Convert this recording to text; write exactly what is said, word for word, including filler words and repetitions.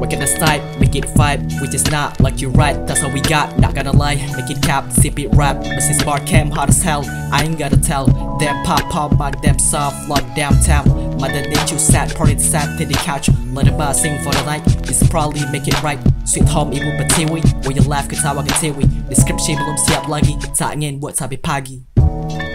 What can I style? Make it vibe, we just not like you right. That's all we got, not gonna lie. Make it cap, sip it rap. But since bar cam hard as hell, I ain't gotta tell. Them pop pop back them soft like downtown. Mother nature sad, party sad to the couch. Let the bar sing for the night, this probably make it right. Sweet home ibu batiwi, where you laugh ketawa ketiwi. Description belum siap lagi, tak ingin buat sampai pagi.